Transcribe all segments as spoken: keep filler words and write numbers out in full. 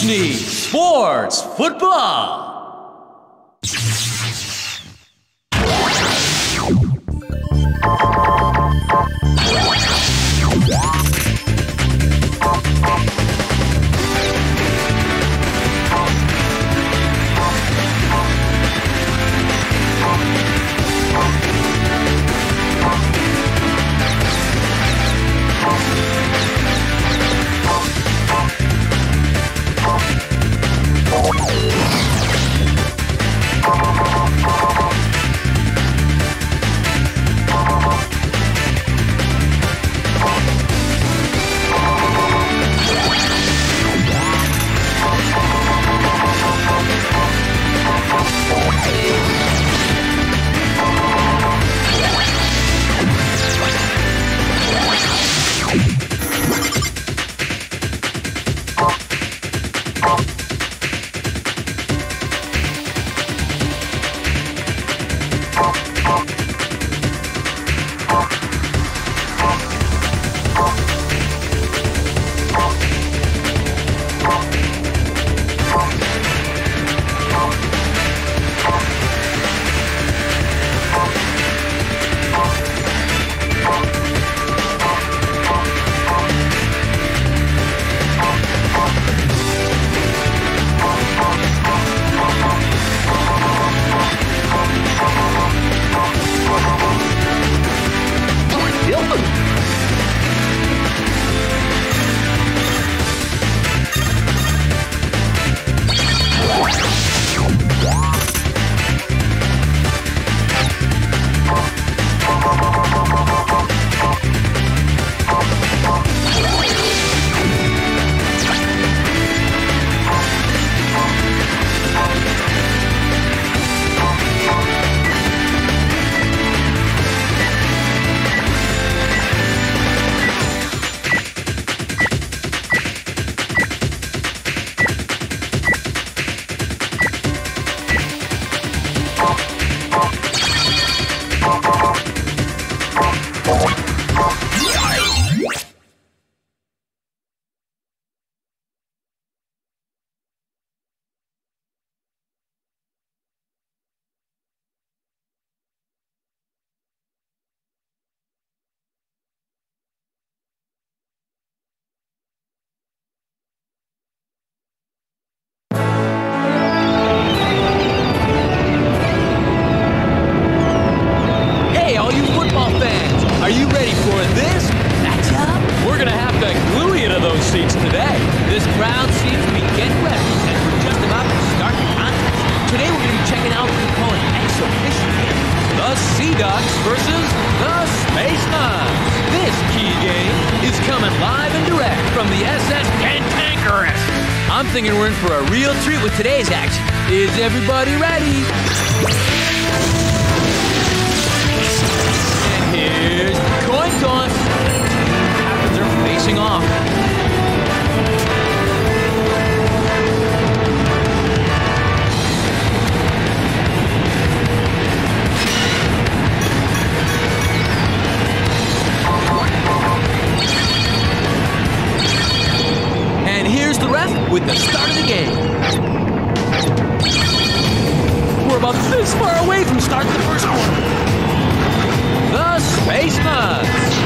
Disney Sports Football. I'm thinking we're in for a real treat with today's action. Is everybody ready? And here's the coin toss. Captains are facing off. And here's the ref with the start of the game. We're about this far away from starting the first quarter. The Space Nuts.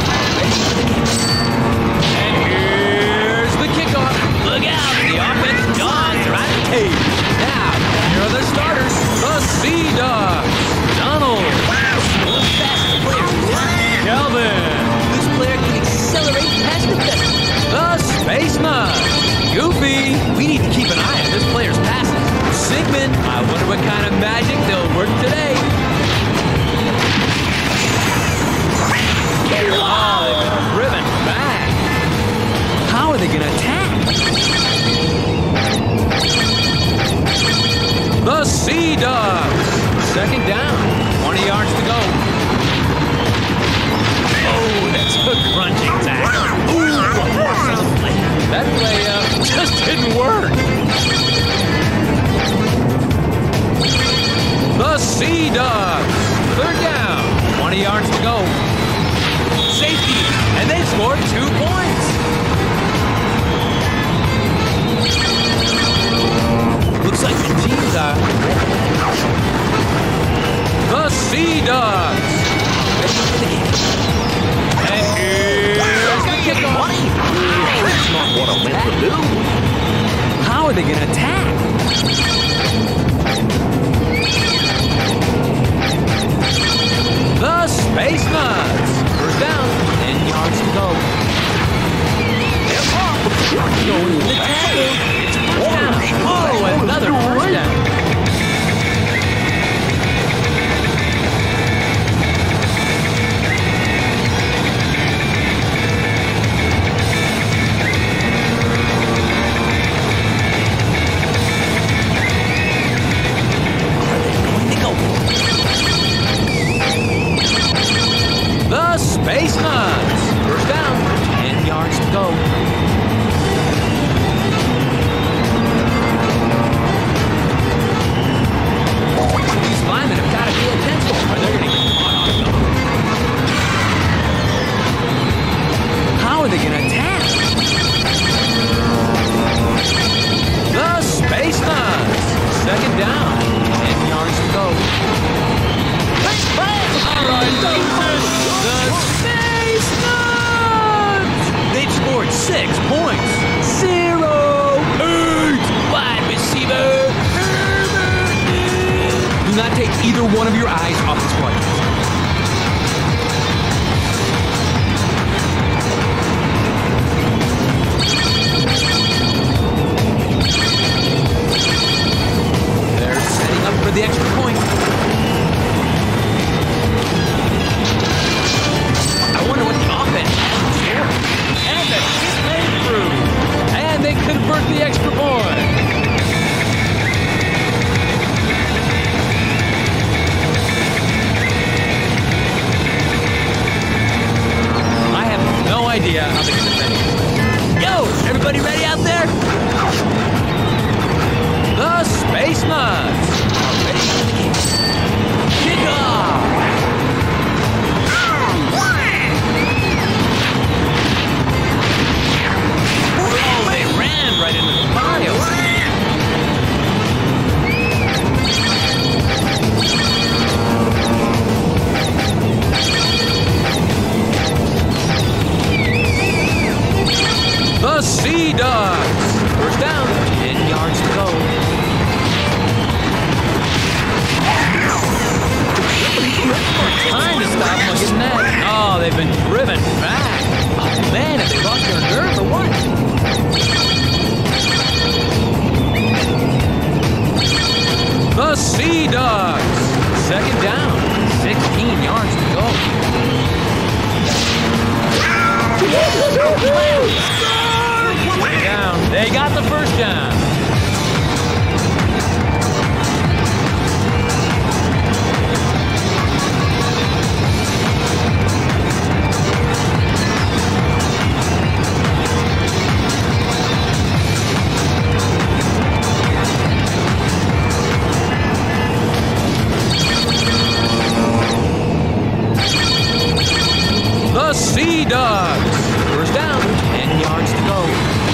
And here's the kickoff. Look out, the offense Dogs are out of the cage. Now, here are the starters. The Sea Dogs. Donald. The fastest player. Kelvin. This player can accelerate past the best. The Space Nuts. Goofy. We need to keep an eye on this player's passes. Sigmund. I wonder what kind of magic they'll work today. Oh, they've been driven back. How are they going to attack? The Sea Dogs. Second down. twenty yards to go. Oh, that's a crunching tackle. Ooh, that play uh, just didn't work. The Sea Dogs. Third down. twenty yards to go. Safety. And they scored two points. like the teams are the Sea Dogs. And here's the kickoff. That's not what I meant to do. How are they going to attack? The Space Nuts. First down, ten yards to go. Going to the tackle. It's first down. Oh, another first down. The Space Nuts. First down, ten yards to go. These linemen have got to pay attention or they're going to get caught off guard. How are they going to attack? The Space Nuts. Second down, ten yards to go. All right, the Space Nuts! They've scored six points. Zero, eight, wide receiver. Do not take either one of your eyes off this play. They're setting up for the extra point. I wonder what the offense has here. And the kick made through. And they convert the extra point. I have no idea how they can defend it. Yo, everybody ready out there? The Space Nuts are ready for the kick. Kick off. Right into the pile. The Sea Dogs. First down, ten yards to go. Time to stop them getting that. Oh, they've been driven back. Oh, man, have they lost their nerve or what? The Sea Dogs. Second down. sixteen yards to go. Down. They got the first down. The Sea Dogs. First down, ten yards to go.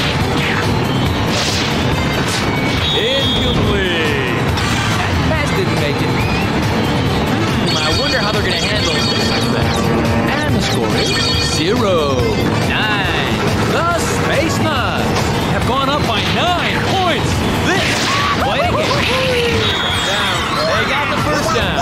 Incomplete. That pass didn't make it. Hmm, I wonder how they're going to handle this defense. And the score is zero, nine. The Space Nuts have gone up by nine points. This play again. Down. They got the first down.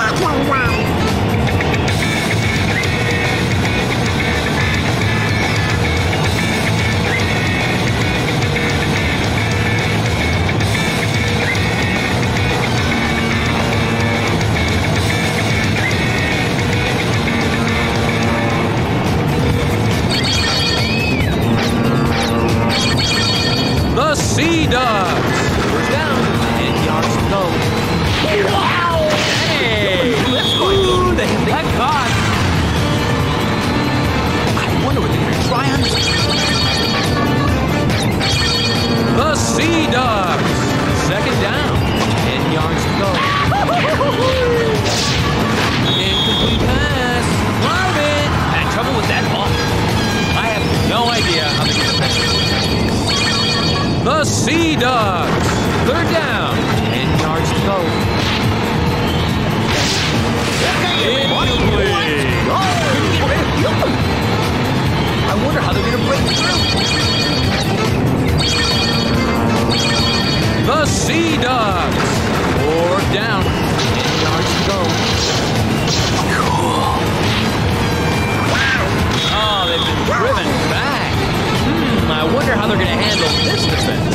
The Sea Dogs. First down, ten yards to go. Wow! Hey! Ooh, they got caught. I wonder what they're going to try on this. The Sea Dogs. Second down, ten yards to go. Incomplete pass. Marvin! Had trouble with that ball. I have no idea how they get the pass. The Sea Dogs. Third down, ten they're going to handle this defense.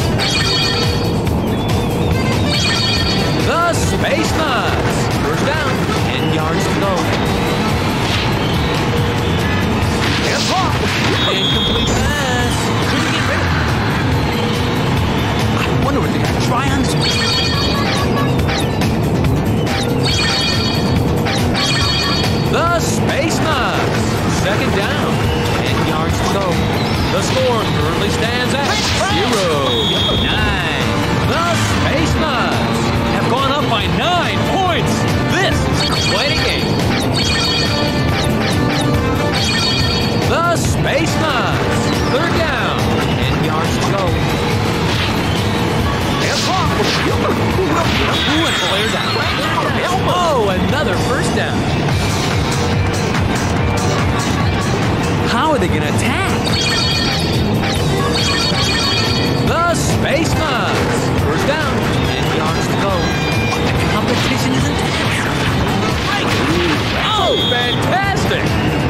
The Space Nuts. First down, ten yards to go. Hands off. Incomplete pass. Couldn't get rid of it. I wonder what they're going to try on this one. The Space Nuts. Second down, ten yards to go. The score currently stands at zero nine. The Space Nuts have gone up by nine points. This is quite a game. The Space Nuts. Third down, ten yards to go. Ooh, and player down. Oh, another first down. How are they going to attack? The Space Nuts. First down, ten yards to go. The competition is intense. Right. Oh, fantastic.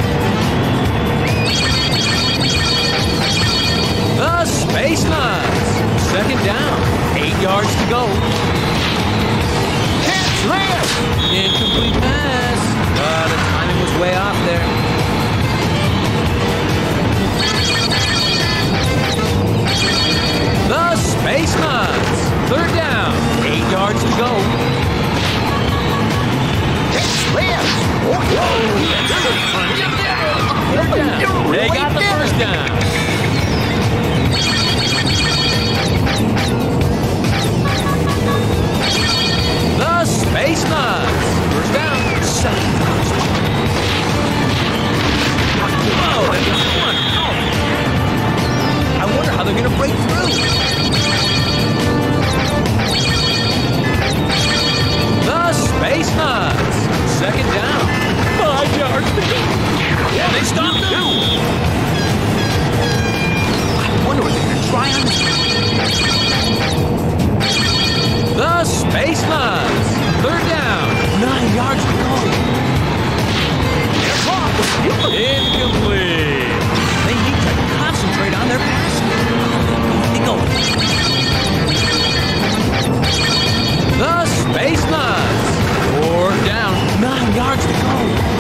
The Space Nuts. Second down, eight yards to go. Catch left. Incomplete pass. Uh, the timing was way off there. The Space Nuts. Third down, eight yards to go. Third down. They got the first down. The Space Nuts. First down, seven. Whoa, they got one. I wonder how they're going to break through. The Space Nuts. Second down. Five yards to go. Yeah, they stopped too. I wonder what they're going to try on this. The Space Nuts. Third down. Nine yards to go. Incomplete. They need to concentrate on their passing. They go. The Space Nuts. Fourth down. Nine yards to go.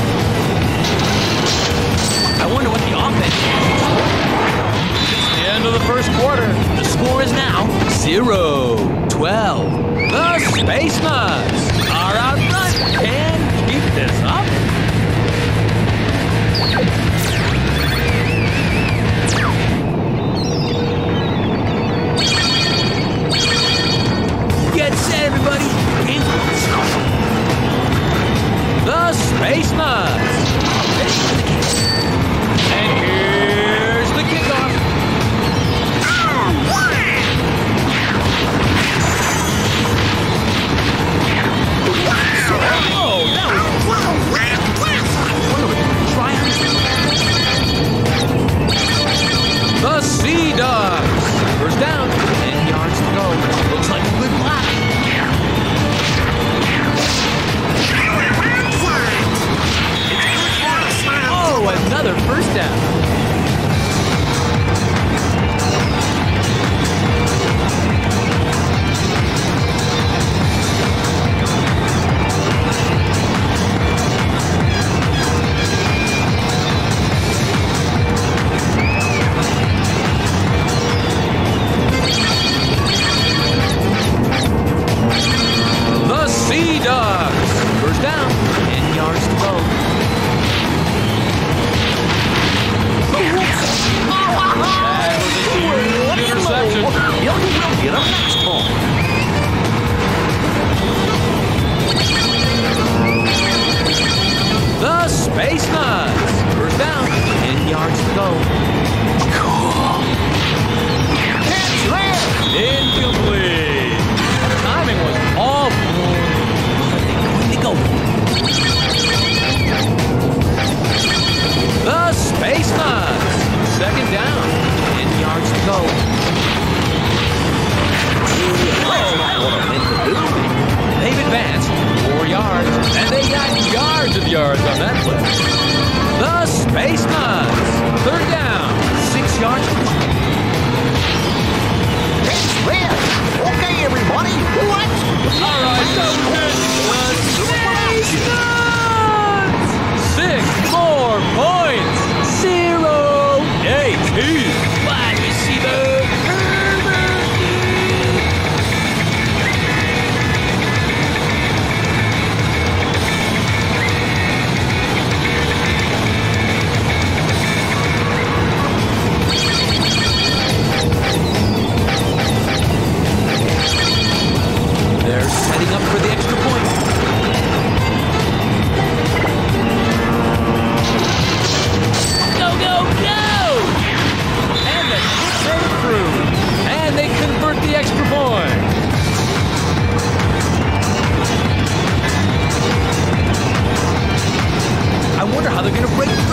I wonder what the offense is. It's the end of the first quarter. The score is now zero twelve. The Space Nuts are out front. Can keep this up. Get set, everybody. Game's going. The Space Nuts. Ready for the kick. And here's the kickoff. Oh, that was the Sea Dogs. First down, ten yards to go. Looks like a good block. Oh, another first down. Sea Dogs. First down, ten yards to go.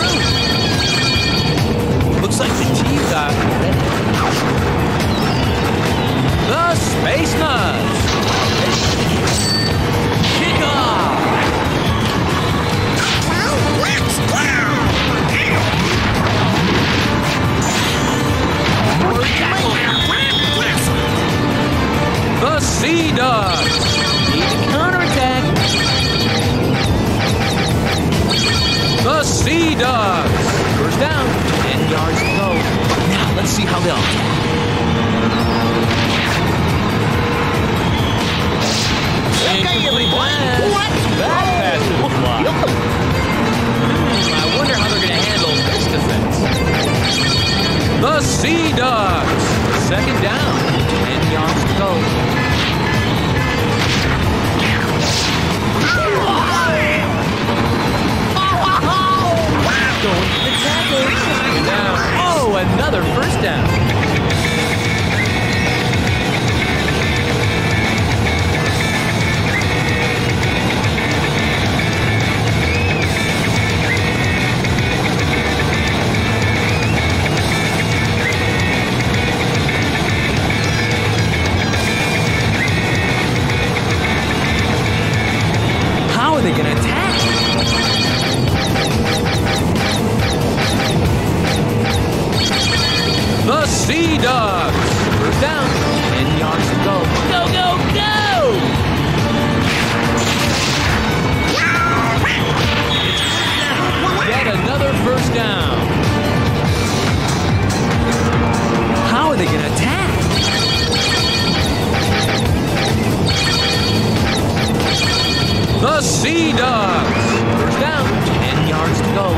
through. Looks like the teams are ready. The Space Nuts. Kick off. The Sea Dogs need to counterattack. The Sea Dogs. First down, ten yards to go. Now let's see how they'll attack. Okay, everybody. What? That pass is blocked. Hmm, I wonder how they're going to handle this defense. The Sea Dogs. Second down, ten yards to go. Going for the tackle. Second down. Oh, another first down. How are they going to attack? The Sea Dogs. First down. ten yards to go. Go, go, go! Yet another first down. How are they going to attack? The Sea Dogs. First down. ten yards to go.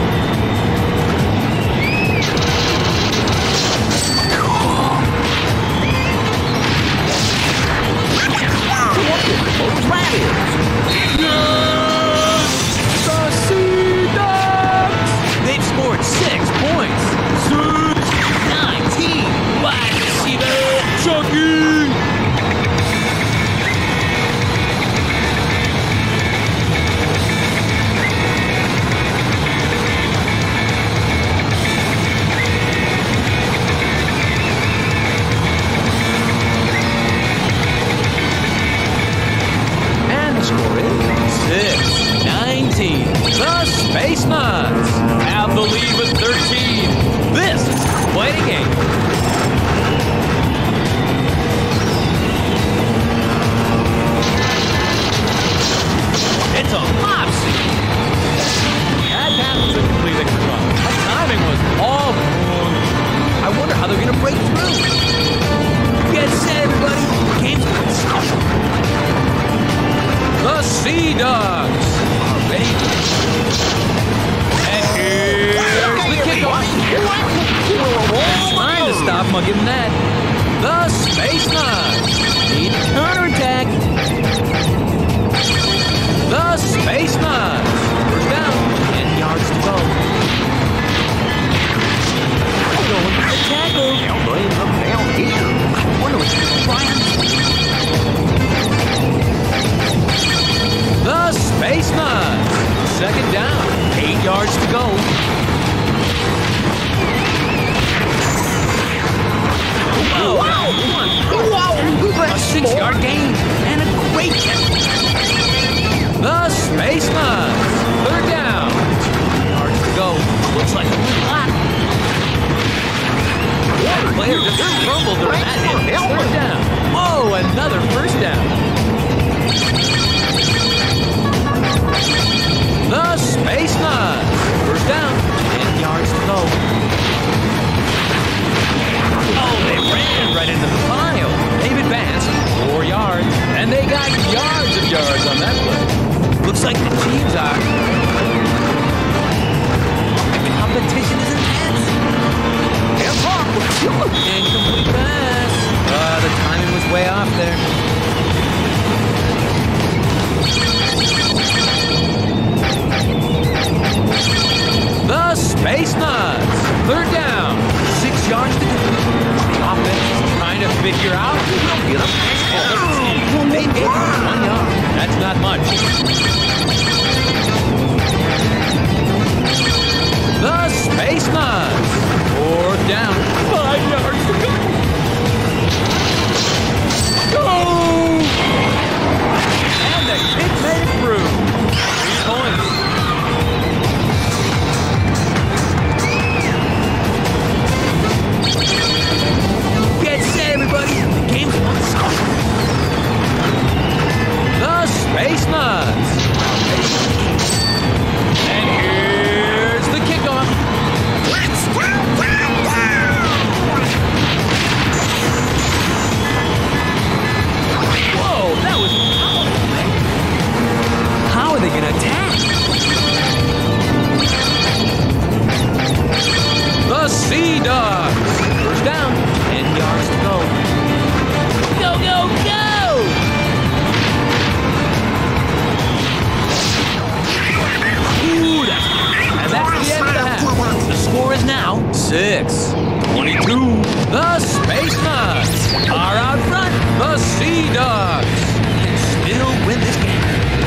The Sea Dogs! They've scored six points. nineteen. Wide receiver, Chucky! nineteen. The Space Nuts have the lead with thirteen. This is quite a game. It's a mopsy. That pass was incomplete. That timing was all wrong. I wonder how they're going to break through. Get set, everybody. Game's going. The Sea Dogs are ready. And here's the kickoff. Trying to stop him, I'll give him that. The Space Nuts need to counterattack. The Space Nuts. First down, ten yards to go. Going for the tackle. Now bring them down here. I wonder what's going to try and The Space Nuts. Second down. Eight yards to go. Whoa. Wow. Wow. A six-yard gain and a great catch. The Space Nuts. Third down. Two yards to go. Looks like a good block. That player just crumbled during that hit. Third down. Oh, another first down. The Space Nuts. First down. Ten yards to go. Oh, they ran right into the pile. They've advanced four yards, and they got yards of yards on that play. Looks like the teams are. The competition is intense. Incomplete pass. Uh, the timing was way off there. The Space Nuts. Third down. Six yards to go. The offense is trying to figure out who will get a pass. They gave him one yard. That's not much. The twenty-six, twenty-two. The Space Nuts are out front. The Sea Dogs can still win this game.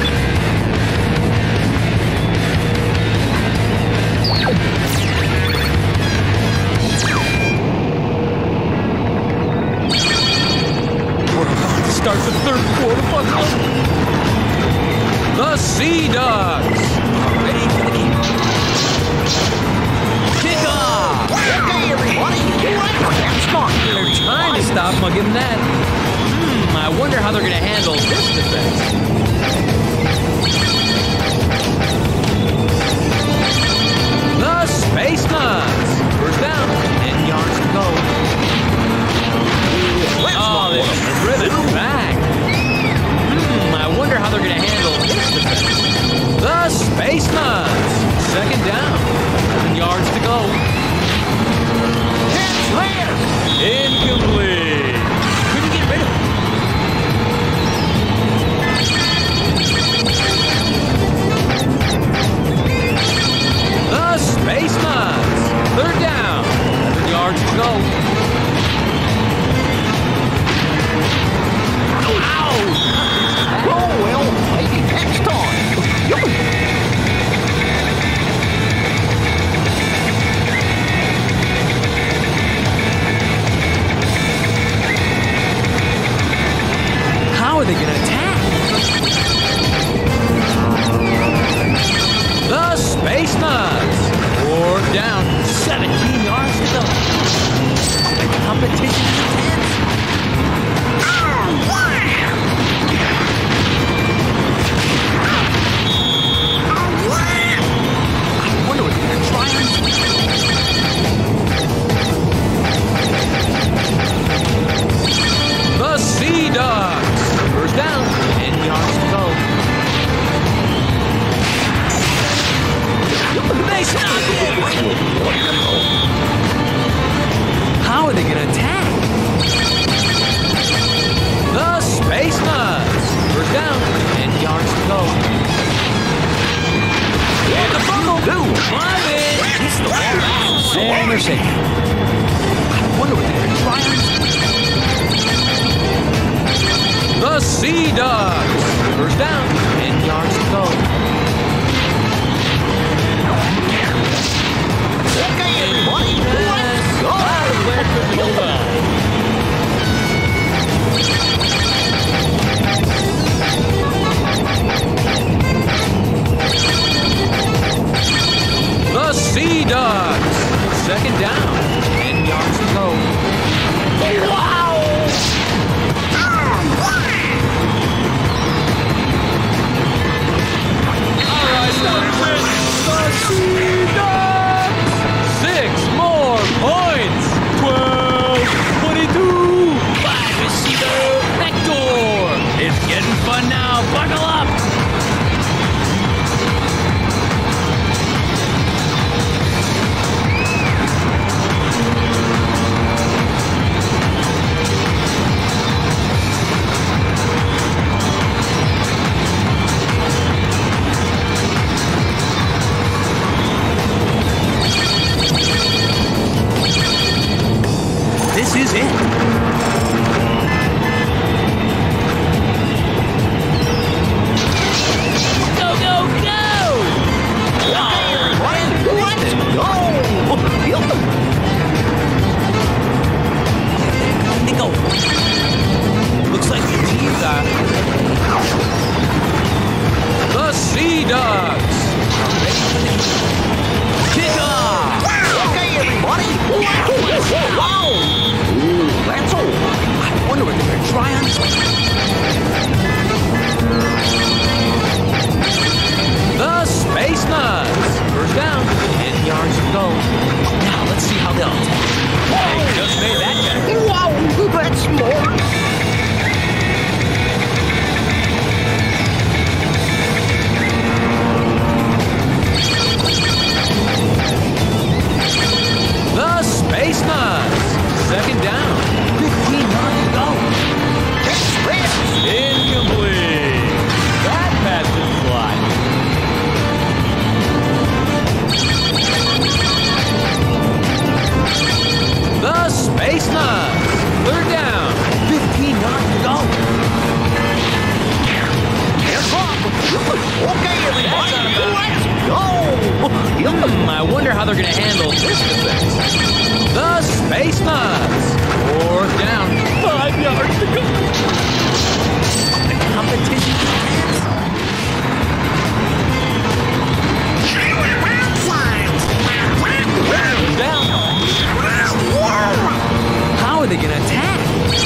We're about to start the third quarter. Buckle up. The Sea Dogs are ready for the game. Kick off! Okay, everybody. That's smart. They're trying to stop him. I'll give them that. Hmm, I wonder how they're going to handle this defense. The Space Nuts. First down. ten yards to go. Oh, they've driven back. Hmm, I wonder how they're going to handle this defense. The Space Nuts. Second down. eleven yards to go. Catch there. Incomplete. Couldn't get rid of it. The Space Nuts. Third down. eleven yards to go. Ow! Oh, well, maybe next time. How are they going to attack? The Space Nuts. Fourth down. seventeen yards to go. The competition is intense. I wonder what they're going to try and The Sea Dogs. First down. ten yards to go. They stopped it. How are they going to attack? The Space Nuts. First down. ten yards to go. And the fumble. Climb it. Hits the ball out. And they're safe. I wonder what they're going to try and The Sea Dogs. First down. ten yards to go. Okay, everybody. Let's go. Hold on. The Sea Dogs. Second down. ten yards to go. Wow! All right, now win the Sea Dogs. Six more points. twelve, twenty-two. Five receiver. Vector. It's getting fun now. Buckle up. this defense? The Space Nuts. Fourth down. Five yards to go. The competition is intense. Down. How are they going to attack?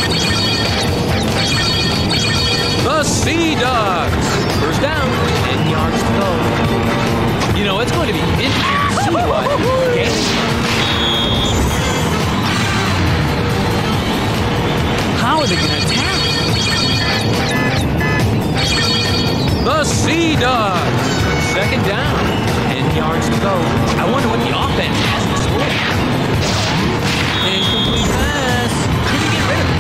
The Sea Dogs. First down. Ten yards to go. You know, it's going to be interesting to see what game. How are they going to attack? The Sea Dogs. Second down. Ten yards to go. I wonder what the offense has in store. Incomplete pass. Could he get rid of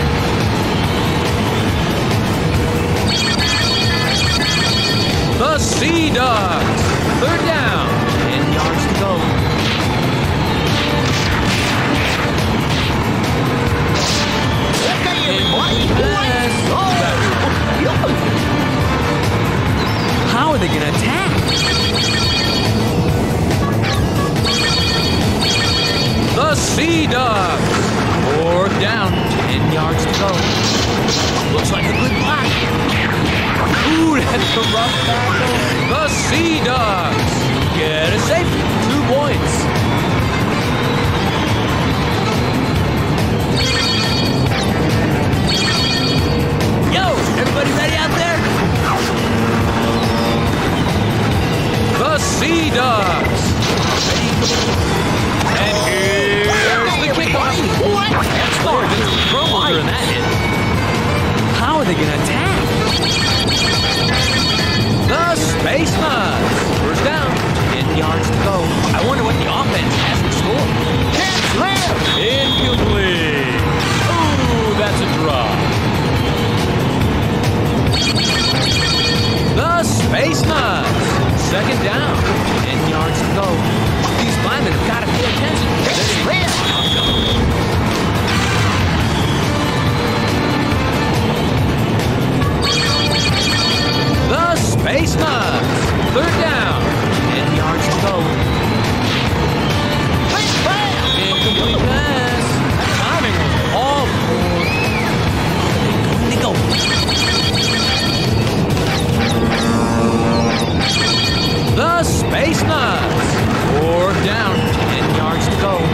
it? The Sea Dogs. Third down. Ten yards to go. Incomplete pass. How are they going to attack? The Sea Dogs. Fourth down. Ten yards to go. Looks like a good block. Ooh, that's a rough tackle. The Sea Dogs. Get a safety. Two points. Yo, everybody ready out there? The Sea Dogs. And here's the kickoff. That's four. Promos are in that hit. How are they going to attack? The Space Nuts. First down. Ten yards to go. I wonder what the offense has in store. Catch slam. Incomplete. Ooh, that's a drop. The Space Nuts. Second down. Ten yards to go. These linemen have got to pay attention. The Space Nuts. Third down. Ten yards to go. Incomplete pass. Timing was all for. Going to go. The Space Nuts. Fourth down. Ten yards to go.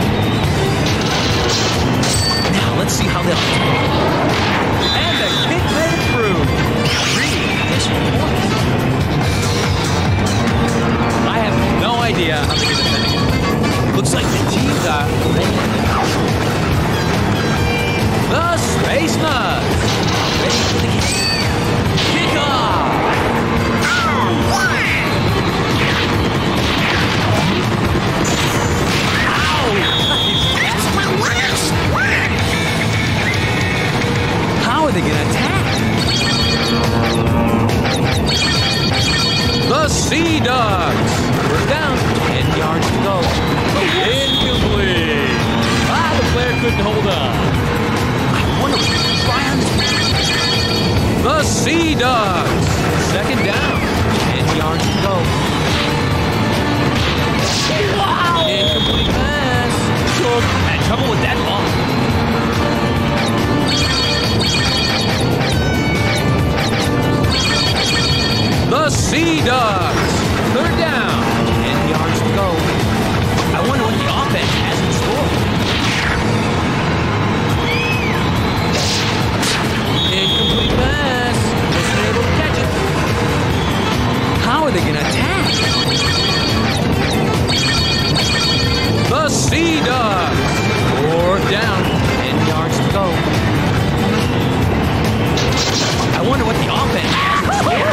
Now let's see how they'll attack. And the kick made it through. Three additional points. I have no idea how they're going to defend it. Looks like the teams are ready. The Space Nuts. Ready for the kick. Kickoff. How are they going to attack? The Sea Dogs. First down. Ten yards to go. Incomplete. Ah, the player couldn't hold on. I wonder what the try on this. The Sea Dogs. Second down. Ten yards to go. Wow. Incomplete pass. Shook. Had trouble with that ball. The Sea Dogs. Third down. Ten yards to go. I wonder what the offense has in store. Incomplete pass. Wasn't able to catch it. How are they going to attack? The Sea Dogs. Fourth down. Ten yards to go. I wonder what the offense has in store.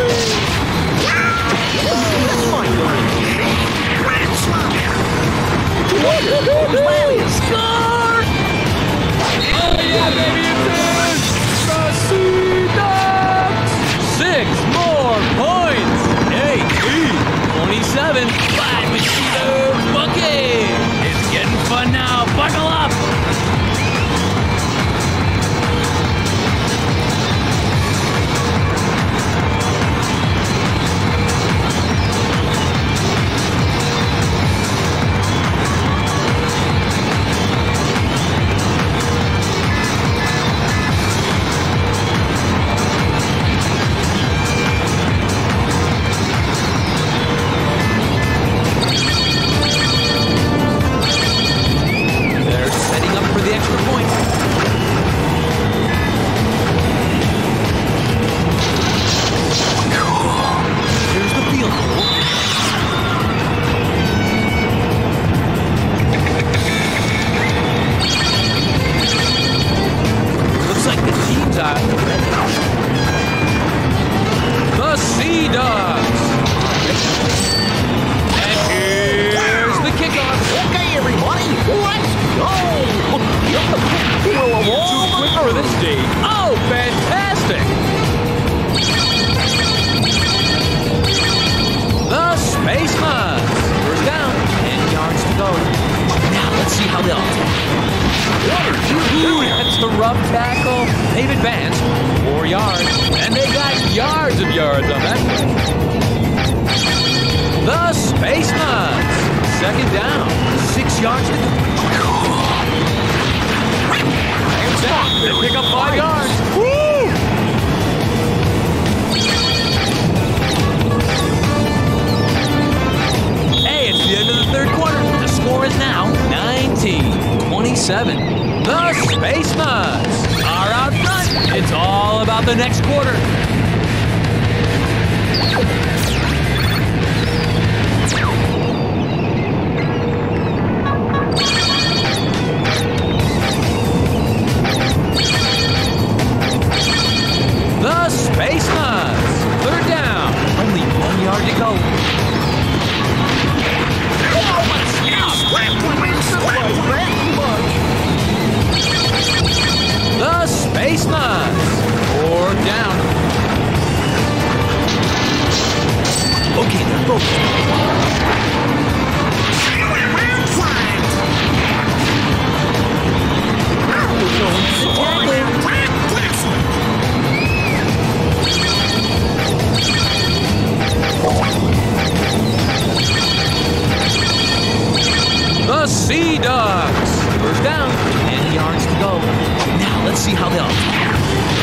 Score! Oh yeah, baby, it's the Sea Dogs! Six more points! eighteen twenty-seven. Five Machito Bucket! It's getting fun now. Buckle up! let's see how they'll attack. Ooh, that's a rough tackle. They've advanced four yards, and they got yards of yards on that play. The Space Nuts. Second down. Six yards to go. Hands down. They pick up five yards. Woo! Hey, it's the end of the third quarter. The score is now nineteen twenty-seven. The Space Nuts are out front. It's all about the next quarter. The Space Nuts. Third down. Only one yard to go. The Space Nuts. Fourth down. Okay, they're both. The Sea Dogs. First down. ten yards to go. Now let's see how they'll attack.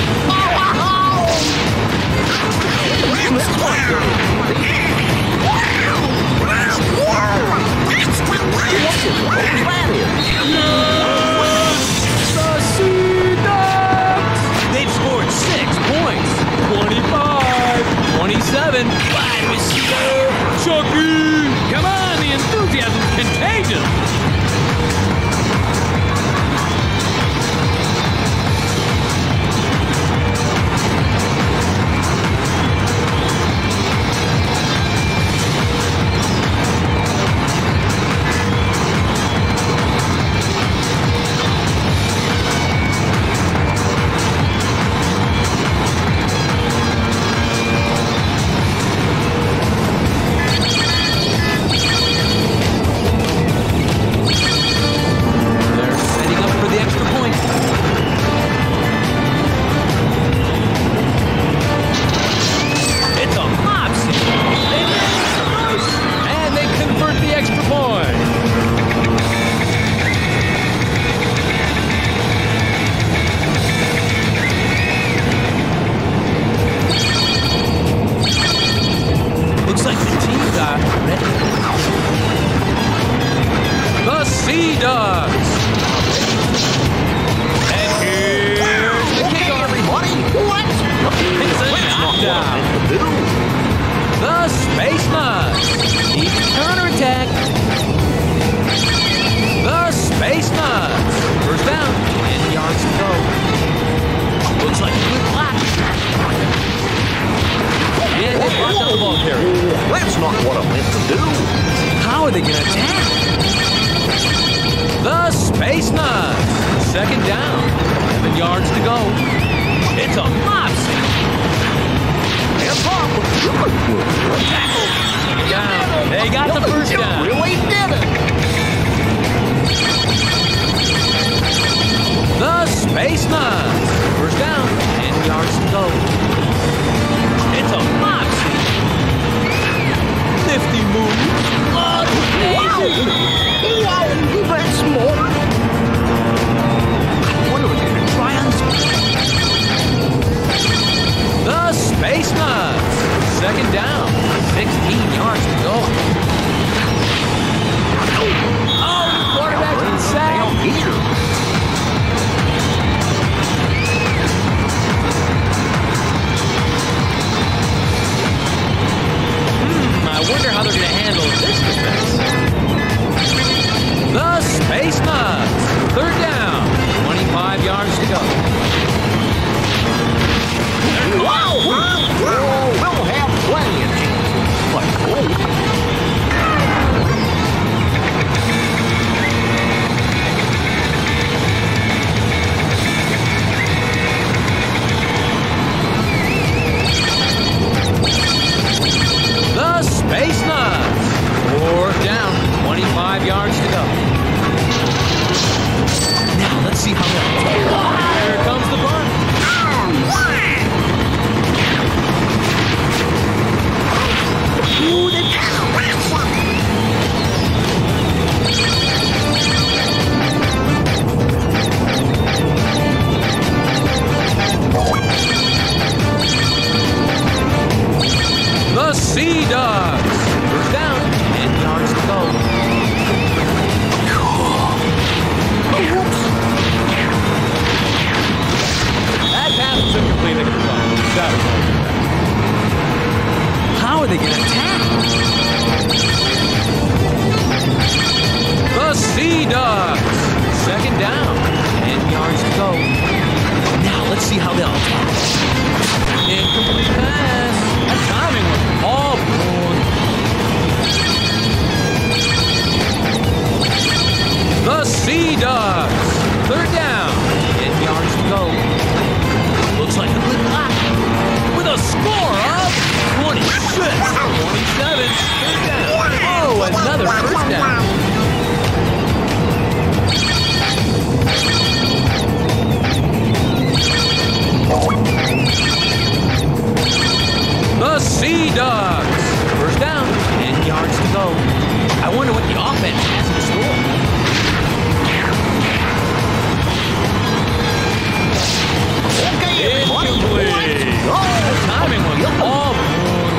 The Sea Dogs. They've scored six points. twenty-five twenty-seven. Wide receiver. Chucky. Come on, the enthusiasm's contagious. Space Nuts. Fourth down, twenty-five yards to go. Sea Dogs. Second down. ten yards to go. Now let's see how they'll attack. Incomplete pass. That timing was all blown. The Sea Dogs. Third down. ten yards to go. Looks like a good block. With a score of twenty-six twenty-seven. Third down. Oh, another first down. The Sea Dogs. First down. ten yards to go. I wonder what the offense has in store. Incomplete. The timing was all blown.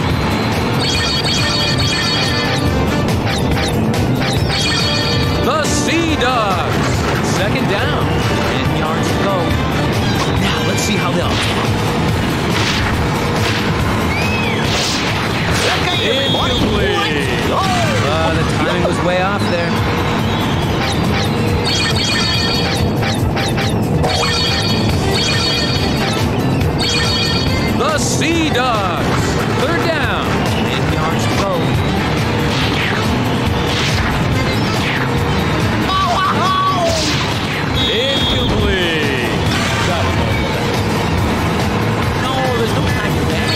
The Sea Dogs. Second down. ten yards to go. Now let's see how they'll attack. Incomplete. Uh, the timing was way off there. The Sea Dogs. Third down. ten yards to go. Incomplete. That was all for that. No, there's no time for that.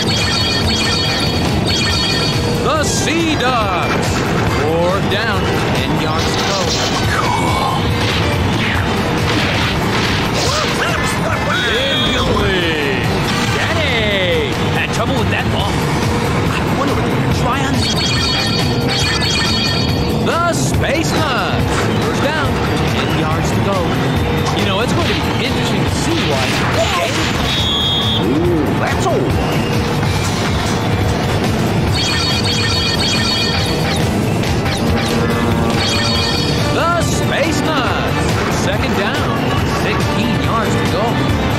The Sea Dogs. Fourth down. ten yards to go. Incomplete. Danny had trouble with that ball. I wonder what they're going to try on this. The Space Nuts. First down. ten yards to go. You know, it's going to be interesting to see why. Okay. Ooh, that's all right. The Space Nuts. Second down. sixteen yards to go.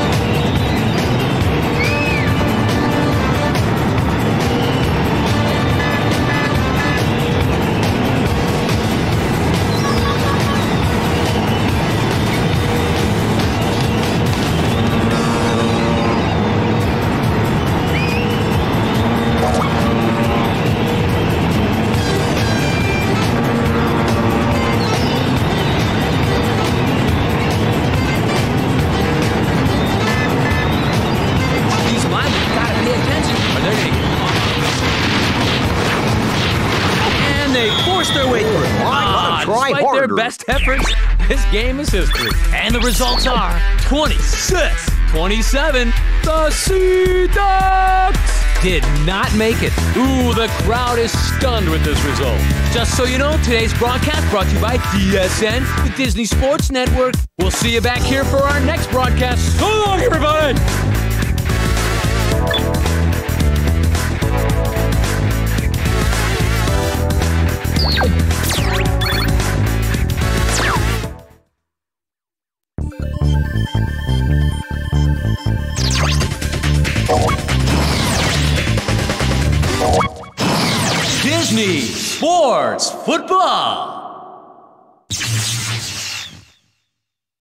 Their best efforts, this game is history. And the results are twenty-six twenty-seven. The Sea Dogs did not make it. Ooh, the crowd is stunned with this result. Just so you know, today's broadcast brought to you by D S N, the Disney Sports Network. We'll see you back here for our next broadcast. So long, everybody! Disney Sports Football.